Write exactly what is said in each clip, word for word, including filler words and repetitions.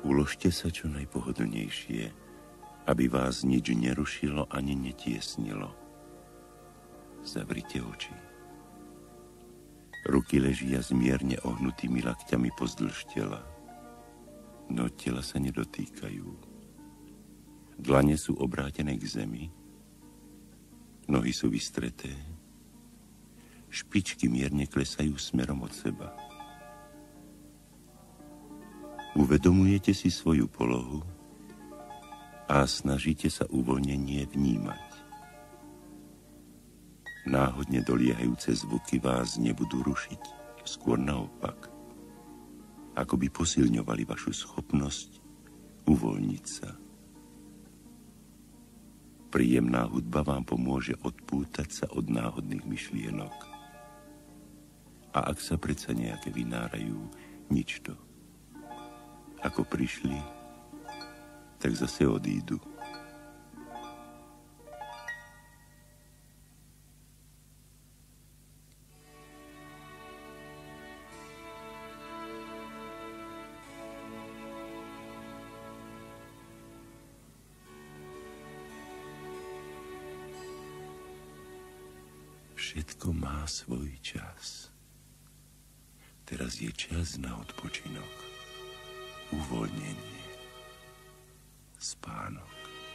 Uložte sa čo najpohodlnejšie, aby vás nič nerušilo ani netiesnilo. Zavrite oči. Ruky ležia zmierne ohnutými lakťami pozdĺž tela, no tela sa nedotýkajú. Dlane sú obrátené k zemi, nohy sú vystreté, špičky mierne klesajú smerom od seba. Uvedomujete si svoju polohu a snažíte sa uvoľnenie vnímať. Náhodne doliehajúce zvuky vás nebudú rušiť, skôr naopak, ako by posilňovali vašu schopnosť uvoľniť sa. Príjemná hudba vám pomôže odpútať sa od náhodných myšlienok. A ak sa predsa nejaké vynárajú, nič to. Ako prišli, tak zase odídu. Všetko má svoj čas. Teraz je čas na odpočinok. Uvoľnenie, spánok.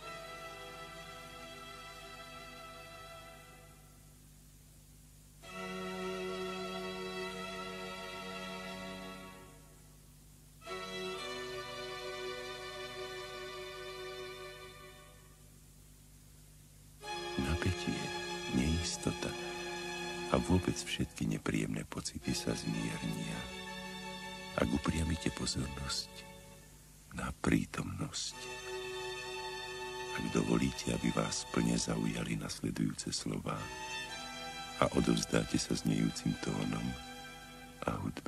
Napätie, neistota a vôbec všetky nepríjemné pocity sa zmiernia, ak upriamite pozornosť na prítomnosť. Ak dovolíte, aby vás plne zaujali nasledujúce slová a odovzdáte sa znejúcim tónom a hudbe.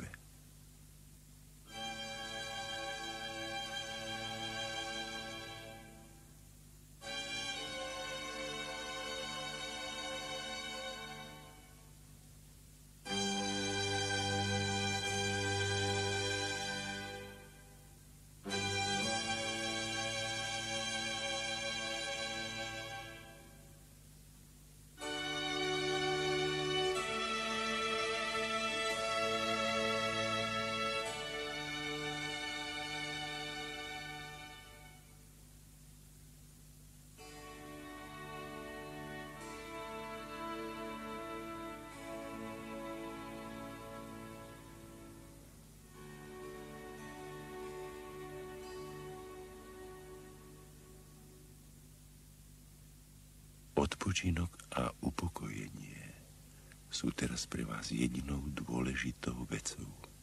Odpočinok a upokojenie sú teraz pre vás jedinou dôležitou vecou.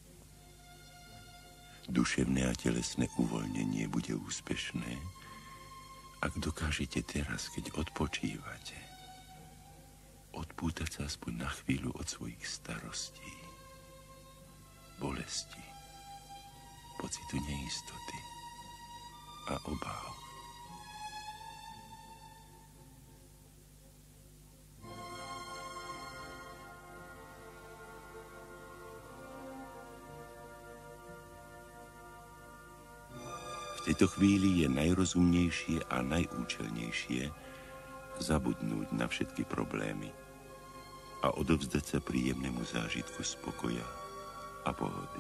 Duševné a telesné uvoľnenie bude úspešné, ak dokážete teraz, keď odpočívate, odpútať sa aspoň na chvíľu od svojich starostí, bolesti, pocitu neistoty a obáv. V tejto chvíli je najrozumnejšie a najúčelnejšie zabudnúť na všetky problémy a odovzdať sa príjemnému zážitku spokoja a pohody.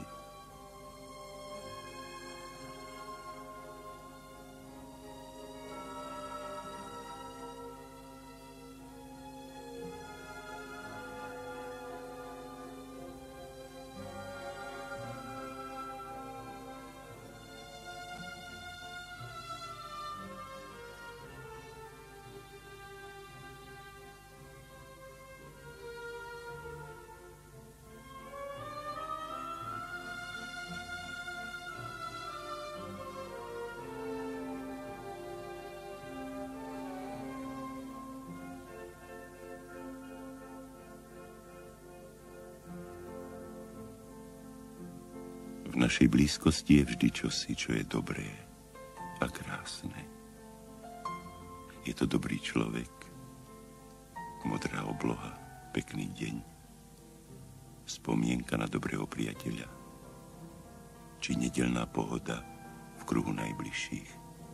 V našej blízkosti je vždy čosi, čo je dobré a krásne. Je to dobrý človek, modrá obloha, pekný deň, spomienka na dobrého priateľa, či nedeľná pohoda v v kruhu najbližších.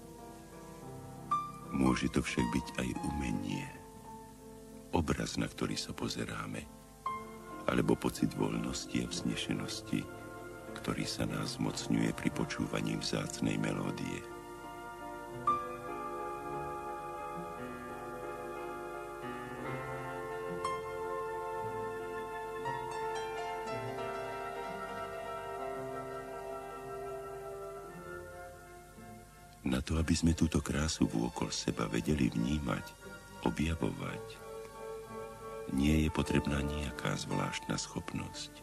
Môže to však byť aj umenie, obraz, na ktorý sa pozeráme, alebo pocit voľnosti a vznešenosti, ktorý sa nás zmocňuje pri počúvaní vzácnej melódie. Na to, aby sme túto krásu vôkol seba vedeli vnímať, objavovať, nie je potrebná nejaká zvláštna schopnosť.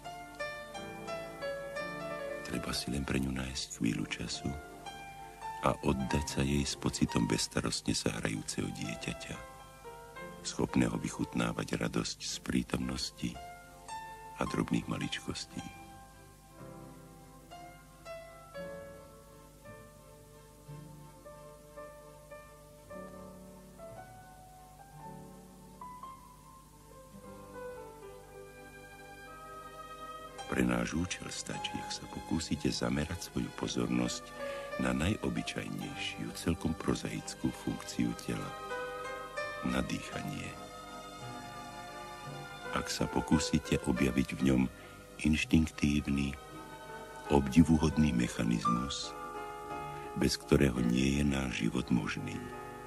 Treba si len pre ňu nájsť chvíľu času a oddať sa jej s pocitom bezstarostne sa hrajúceho dieťaťa, schopného vychutnávať radosť z prítomnosti a drobných maličkostí. Pre náš účel stačí, ak sa pokúsite zamerať svoju pozornosť na najobyčajnejšiu, celkom prozaickú funkciu tela, na dýchanie. Ak sa pokúsite objaviť v ňom inštinktívny, obdivuhodný mechanizmus, bez ktorého nie je náš život možný.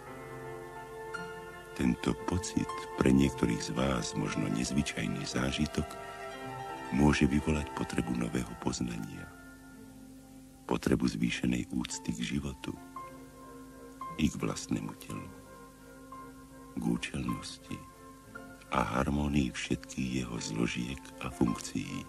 Tento pocit, pre niektorých z vás možno nezvyčajný zážitok, môže vyvolať potrebu nového poznania, potrebu zvýšenej úcty k životu i k vlastnému telu, k účelnosti a harmónii všetkých jeho zložiek a funkcií.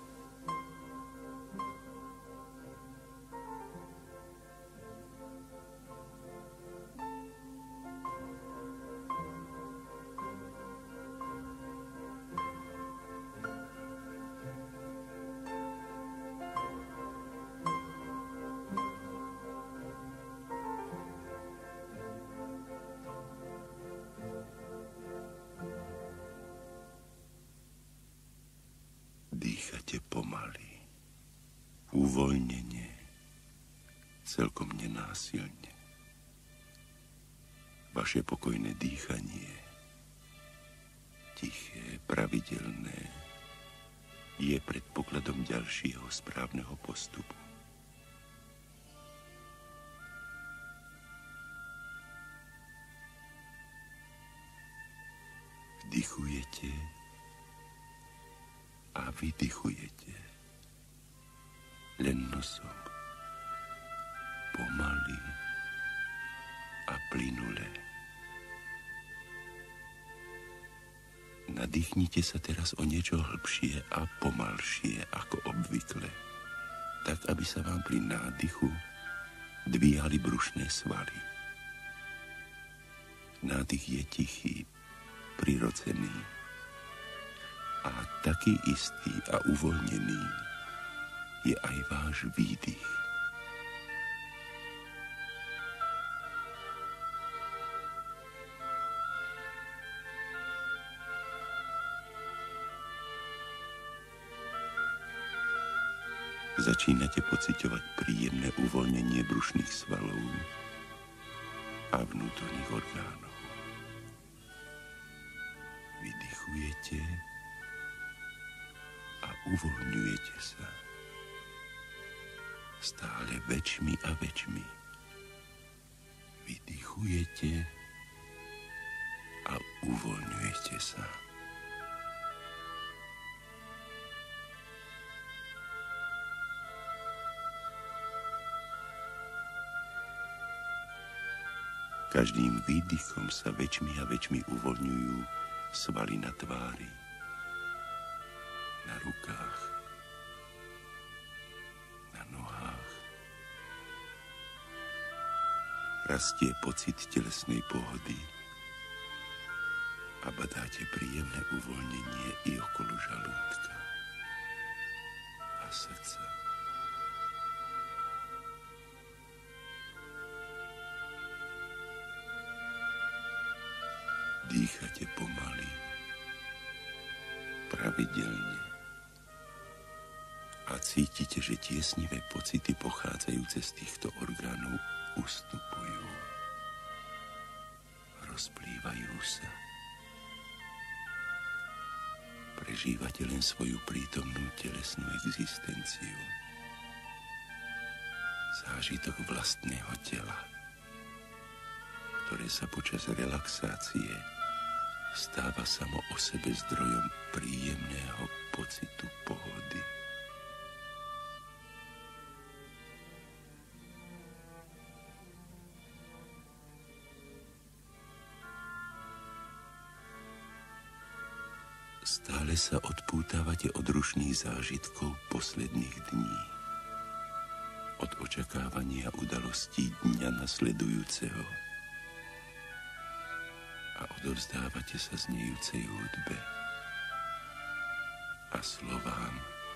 Dýchate pomaly, uvoľnenie, celkom nenásilne. Vaše pokojné dýchanie, tiché, pravidelné, je predpokladom ďalšieho správneho postupu. Vdychujete a vydychujete len nosom, pomaly a plynule. Nadýchnite sa teraz o niečo hlbšie a pomalšie ako obvykle, tak aby sa vám pri nádychu dvíhali brušné svaly. Nádych je tichý, prirodzený a taký istý a uvoľnený je aj váš výdych. Začínate pociťovať príjemné uvoľnenie brušných svalov a vnútorných orgánov. Vydychujete a uvoľňujete sa stále väčšmi a väčšmi. Vydychujete a uvoľňujete sa. Každým výdychom sa väčšmi a väčšmi uvoľňujú svaly na tvári, na rukách, na nohách. Rastie pocit telesnej pohody a badáte príjemné uvoľnenie i okolo žalúdka a srdca. Dýchate pomaly, pravidelne a A cítite, že tiesnivé pocity pochádzajúce z týchto orgánov ustupujú. Rozplývajú sa. Prežívate len svoju prítomnú telesnú existenciu. Zážitok vlastného tela, ktoré sa počas relaxácie stáva samo o sebe zdrojom príjemného pocitu pohody. Stále sa odpútavate od rušných zážitkov posledných dní. Od očakávania udalostí dňa nasledujúceho. A odovzdávate sa znejúcej hudbe a slovám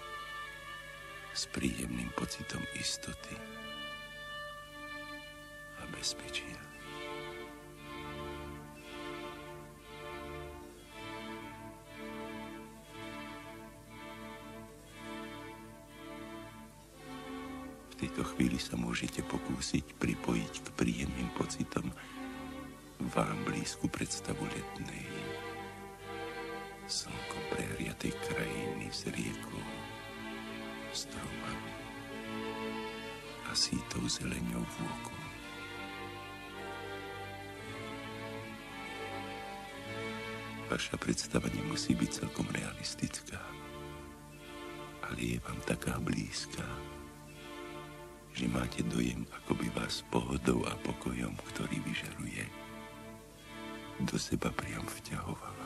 s príjemným pocitom istoty a bezpečia. V tejto chvíli sa môžete pokúsiť pripojiť k príjemným pocitom vám blízku predstavu letnej, slnkom prehriatej krajiny s riekou, stromami a sítou zeleňou vôkol. Vaša predstava nemusí byť celkom realistická, ale je vám taká blízka, že máte dojem, ako by vás pohodou a pokojom, ktorý vyžaruje, do seba priam vťahovala.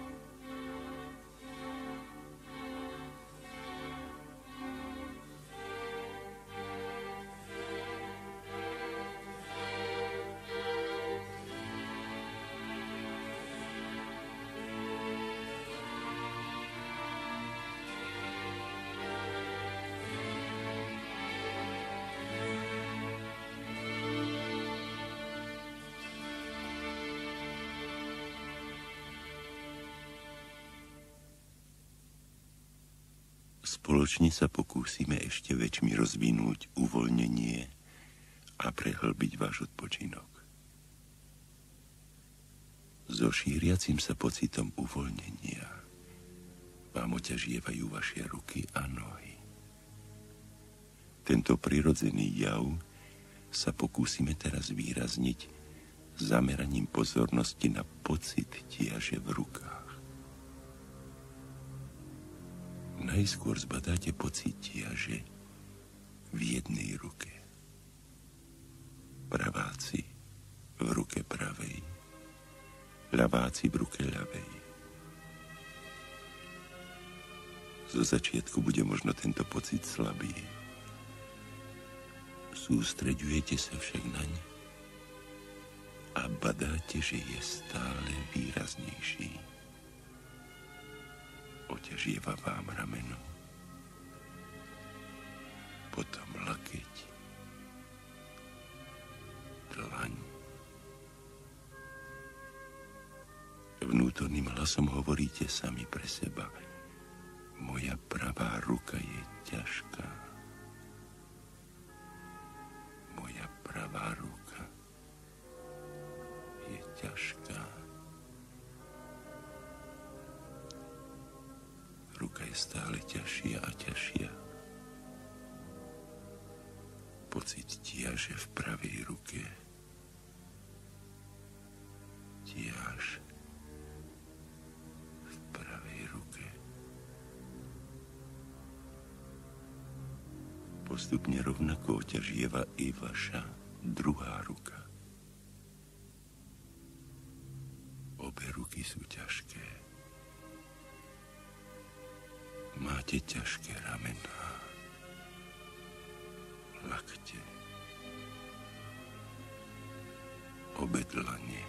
Spoločne sa pokúsime ešte väčšmi rozvinúť uvoľnenie a prehlbiť váš odpočinok. So šíriacim sa pocitom uvoľnenia vám oťažievajú vaše ruky a nohy. Tento prirodzený jav sa pokúsime teraz výrazniť zameraním pozornosti na pocit tiaže v rukách. Najskôr zbadáte pocit tiaže v jednej ruke. Praváci v ruke pravej, ľaváci v ruke ľavej. Zo začiatku bude možno tento pocit slabý. Sústreďujete sa však naň a badáte, že je stále výraznejší. Oťažieva vám rameno, potom lakeť, dlaň. Vnútorným hlasom hovoríte sami pre seba: moja pravá ruka je ťažká. Moja pravá ruka je ťažká. Ruka je stále ťažšia a ťažšia. Pocit tiaže v pravej ruke. Tiaž v pravej ruke. Postupne rovnako oťažieva i vaša druhá ruka. Obe ruky sú ťažké. Máte ťažké ramená, lakte, obe dlane.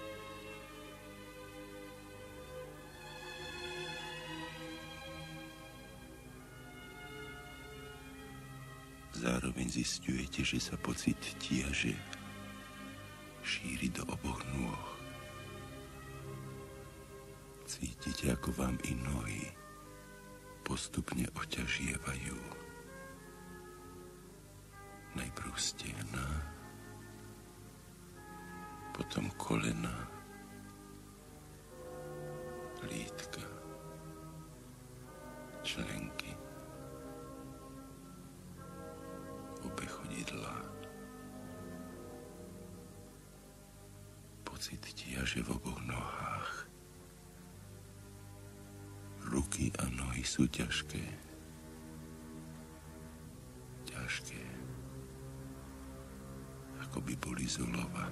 Zároveň zisťujete, že sa pocit tiaže šíri do oboch nôh. Cítite, ako vám i nohy postupne oťažievajú. kolena, lítka, členky, obe chodidlá. Pocit ťaže v oboch nohách. Ruky a nohy sú ťažké. Ťažké. Ako by boli z olova.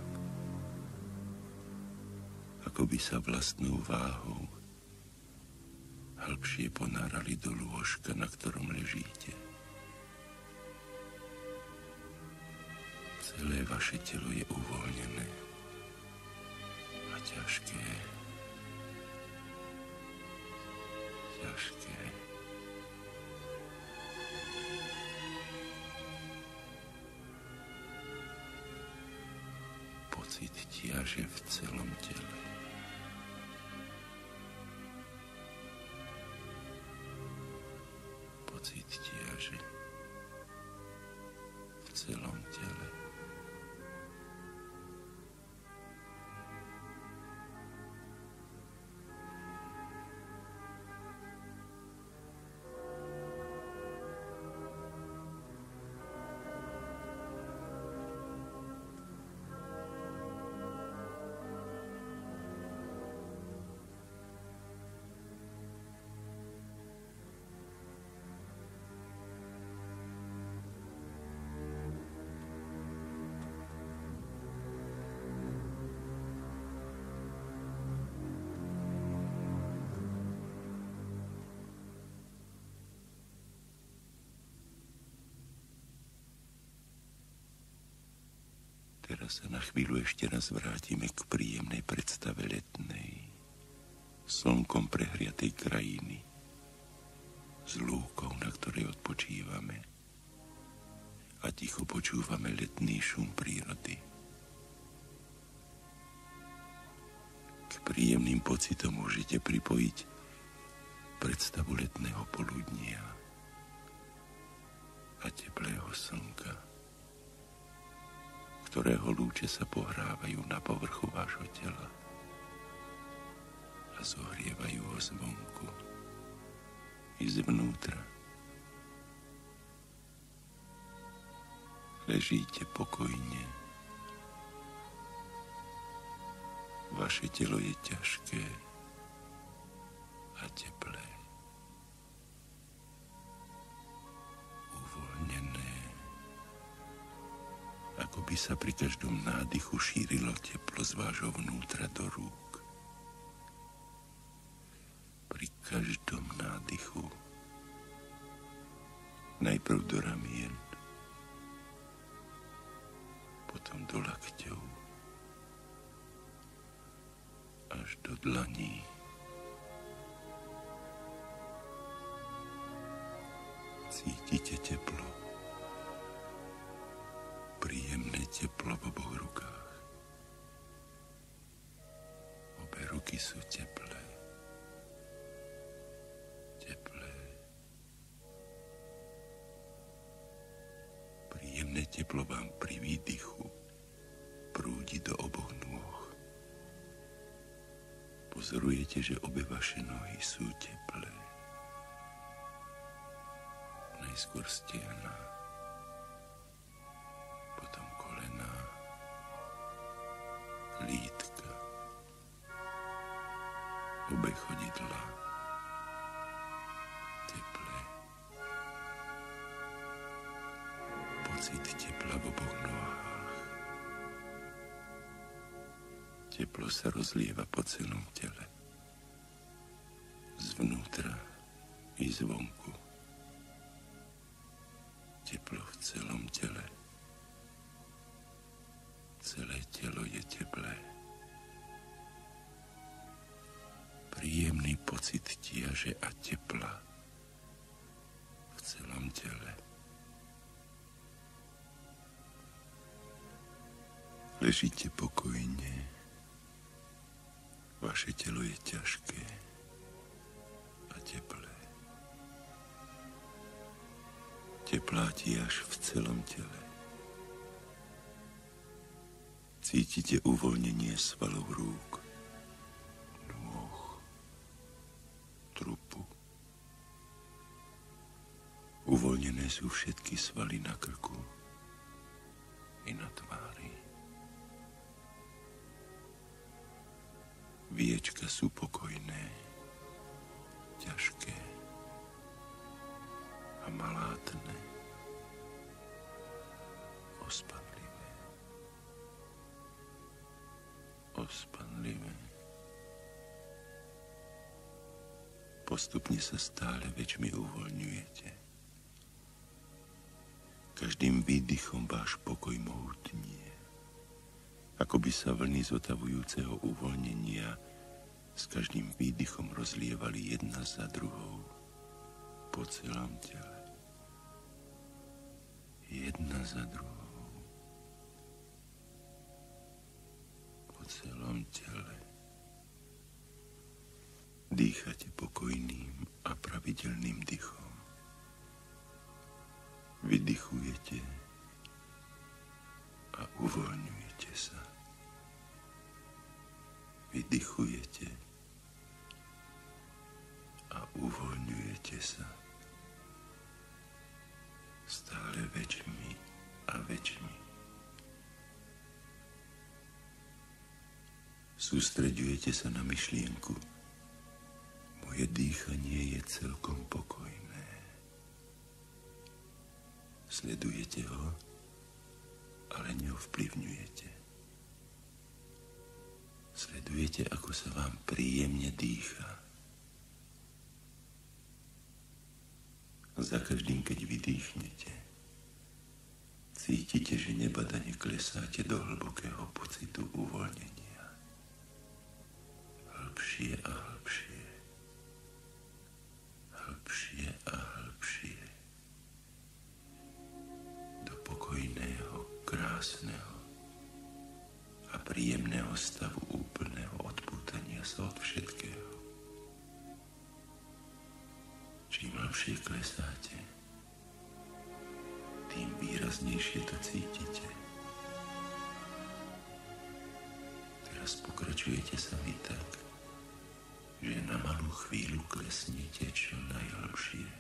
Ako by sa vlastnou váhou hlbšie ponárali do lôžka, na ktorom ležíte. Celé vaše telo je uvoľnené a ťažké. Ťažké. Pocit ťaže v celom tele. Pocit ťaže v celom tele. Teraz sa na chvíľu ešte raz vrátime k príjemnej predstave letnej, slnkom prehriatej krajiny, s lúkou, na ktorej odpočívame a ticho počúvame letný šum prírody. K príjemným pocitom môžete pripojiť predstavu letného poludnia a teplého slnka, ktorého lúče sa pohrávajú na povrchu vášho tela a zohrievajú ho zvonku i zvnútra. Ležíte pokojne. Vaše telo je ťažké a teplé. Uvoľnené. Ako by sa pri každom nádychu šírilo teplo z vášho vnútra do rúk. Pri každom nádychu najprv do ramien, potom do lakťov, až do dlaní. Cítite teplo. Príjemné teplo v oboch rukách. Obe ruky sú teplé. Teplé. Príjemné teplo vám pri výdychu prúdi do oboch nôh. Pozorujete, že obe vaše nohy sú teplé. Najskôr stehná, potom kolená, lítka, obe chodidlá, teplé. Pocit tepla v oboch nohách. Teplo sa rozlieva po celom tele, zvnútra i zvonku. Teplo v celom tele. Celé telo je teplé. Príjemný pocit tiaže a tepla v celom tele. Ležíte pokojne. Vaše telo je ťažké a teplé. Teplá tiež v celom tele. Cítite uvoľnenie svalov rúk, nôh, trupu. Uvoľnené sú všetky svaly na krku i na tvári. Viečka sú pokojné, ťažké a malátne, ospadlivé, ospadlivé. Postupne sa stále väčšmi uvoľňujete. Každým výdychom váš pokoj mohutnie, ako by sa vlny zotavujúceho uvoľnenia s každým výdychom rozlievali jedna za druhou po celom tele. Jedna za druhou po celom tele. Dýchate pokojným a pravidelným dychom. Vydychujete a uvoľňujete sa. Vydychujete a uvoľňujete sa. Stále väčšmi a väčšmi. Sústreďujete sa na myšlienku. Moje dýchanie je celkom pokojné. Sledujete ho, ale neovplyvňujete. Sledujete, ako sa vám príjemne dýcha. Za každým, keď vydýchnete, cítite, že nebadane klesáte do hlbokého pocitu uvoľnenia. Hlbšie a hlbšie. Hlbšie a hlbšie. Pokojného, krásneho a príjemného stavu úplného odpútania sa od všetkého. Čím hlbšie klesáte, tým výraznejšie to cítite. Teraz pokračujete sa vy tak, že na malú chvíľu klesnete čo najhlbšie.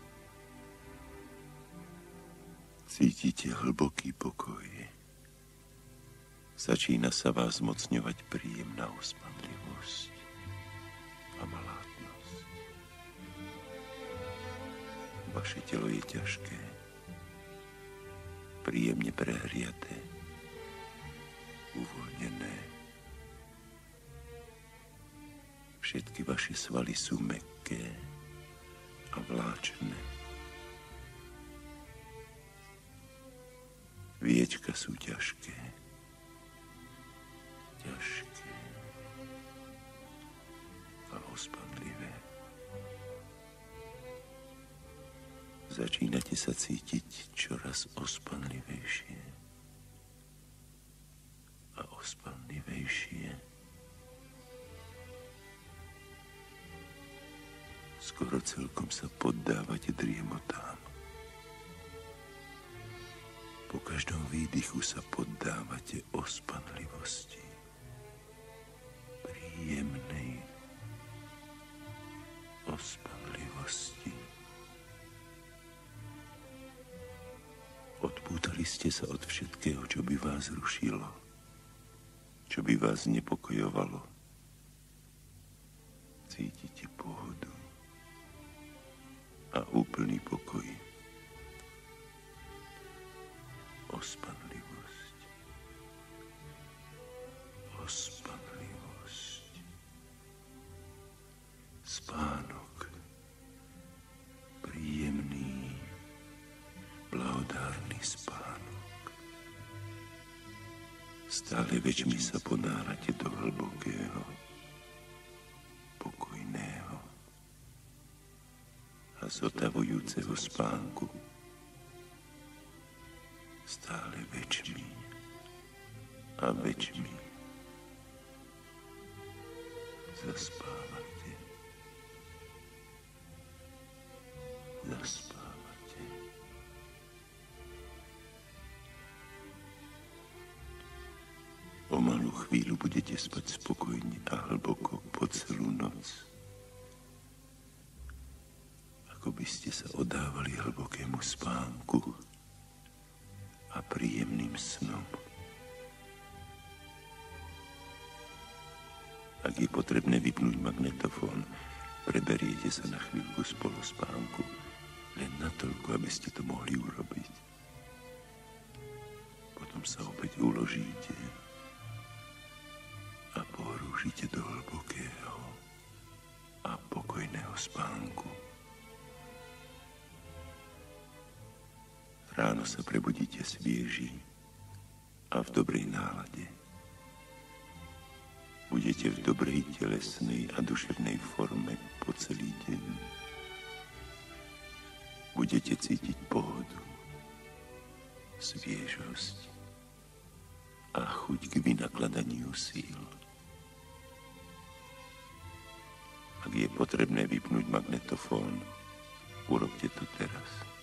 Cítite hlboký pokoj Začína sa vás zmocňovať príjemná uspanlivosť a malátnosť. Vaše telo je ťažké, príjemne prehriaté, uvoľnené. Všetky vaše svaly sú mäkké a vláčne. Viečka sú ťažké, ťažké a ospadlivé. Začínate sa cítiť čoraz ospanlivejšie a ospanlivejšie. Skoro celkom sa poddávate driemotám. Po každom výdychu sa poddávate ospanlivosti. Príjemnej ospanlivosti. Odpútali ste sa od všetkého, čo by vás rušilo, čo by vás nepokojovalo. Cítite pohodu a úplný pokoj. Ospanlivosť. Ospanlivosť. Spánok. Príjemný, blahodárny spánok. Stále väčšmi sa ponárate do hlbokého, pokojného a zotavujúceho spánku. Stále väčšmi a väčšmi zaspávate. Zaspávate. O malú chvíľu budete spať spokojne a hlboko po celú noc. Ako by ste sa oddávali hlbokému spánku a príjemným snom. Ak je potrebné vypnúť magnetofón, preberiete sa na chvíľku z polospánku, len natoľko, aby ste to mohli urobiť. Potom sa opäť uložíte a porúžite do hlbokého a pokojného spánku. Ráno sa prebudíte svieži a v dobrej nálade. Budete v dobrej telesnej a duševnej forme po celý deň. Budete cítiť pohodu, sviežosť a chuť k vynakladaniu síl. Ak je potrebné vypnúť magnetofón, urobte to teraz.